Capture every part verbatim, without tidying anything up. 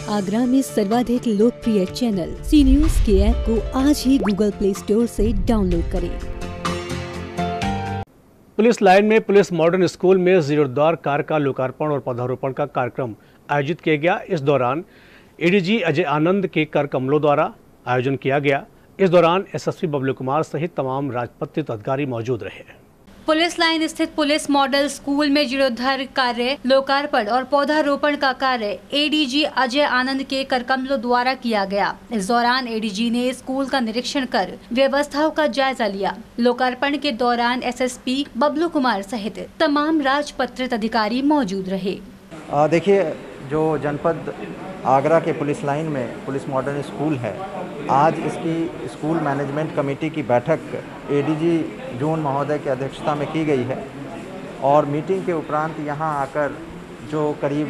आगरा में सर्वाधिक लोकप्रिय चैनल सी न्यूज के ऐप को आज ही गूगल प्ले स्टोर से डाउनलोड करें। पुलिस लाइन में पुलिस मॉडर्न स्कूल में जीर्णोद्धार कार्य का लोकार्पण और पौधारोपण का कार्यक्रम आयोजित किया गया। इस दौरान एडीजी अजय आनंद के कर कमलों द्वारा आयोजन किया गया। इस दौरान एसएसपी बबलू कुमार सहित तमाम राजपत्रित अधिकारी मौजूद रहे। पुलिस लाइन स्थित पुलिस मॉडल स्कूल में जीर्णोद्धार कार्य, लोकार्पण और पौधारोपण का कार्य एडीजी अजय आनंद के करकमलों द्वारा किया गया। इस दौरान एडीजी ने स्कूल का निरीक्षण कर व्यवस्थाओं का जायजा लिया। लोकार्पण के दौरान एसएसपी बबलू कुमार सहित तमाम राजपत्रित अधिकारी मौजूद रहे। देखिए, जो जनपद आगरा के पुलिस लाइन में पुलिस मॉडर्न स्कूल है, आज इसकी स्कूल मैनेजमेंट कमेटी की बैठक एडीजी जोन महोदय की अध्यक्षता में की गई है और मीटिंग के उपरांत यहाँ आकर जो करीब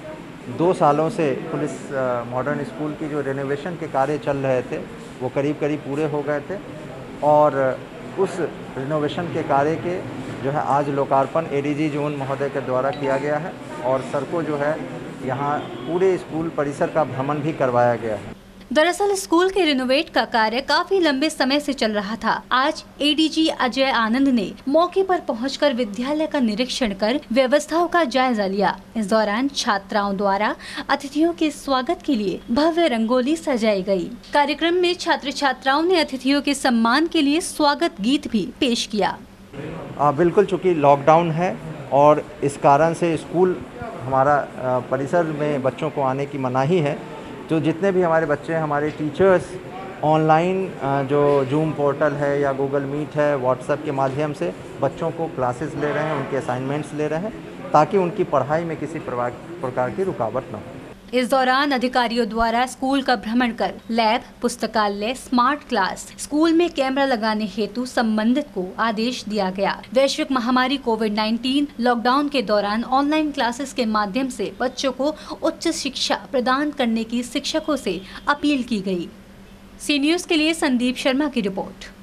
दो सालों से पुलिस मॉडर्न स्कूल की जो रेनोवेशन के कार्य चल रहे थे वो करीब करीब पूरे हो गए थे और उस रेनोवेशन के कार्य के जो है आज लोकार्पण एडीजी जोन महोदय के द्वारा किया गया है और सर को जो है यहाँ पूरे स्कूल परिसर का भ्रमण भी करवाया गया है। दरअसल स्कूल के रिनोवेट का कार्य काफी लंबे समय से चल रहा था। आज एडीजी अजय आनंद ने मौके पर पहुंचकर विद्यालय का निरीक्षण कर व्यवस्थाओं का जायजा लिया। इस दौरान छात्राओं द्वारा अतिथियों के स्वागत के लिए भव्य रंगोली सजाई गई। कार्यक्रम में छात्र छात्राओं ने अतिथियों के सम्मान के लिए स्वागत गीत भी पेश किया। आ, बिल्कुल, चूँकि लॉकडाउन है और इस कारण से स्कूल हमारा परिसर में बच्चों को आने की मनाही है, तो जितने भी हमारे बच्चे हैं, हमारे टीचर्स ऑनलाइन जो जूम पोर्टल है या गूगल मीट है, व्हाट्सएप के माध्यम से बच्चों को क्लासेस ले रहे हैं, उनके असाइनमेंट्स ले रहे हैं ताकि उनकी पढ़ाई में किसी प्रकार की रुकावट न हो। इस दौरान अधिकारियों द्वारा स्कूल का भ्रमण कर लैब, पुस्तकालय, स्मार्ट क्लास, स्कूल में कैमरा लगाने हेतु संबंधित को आदेश दिया गया। वैश्विक महामारी कोविड नाइन्टीन लॉकडाउन के दौरान ऑनलाइन क्लासेस के माध्यम से बच्चों को उच्च शिक्षा प्रदान करने की शिक्षकों से अपील की गई। सी न्यूज के लिए संदीप शर्मा की रिपोर्ट।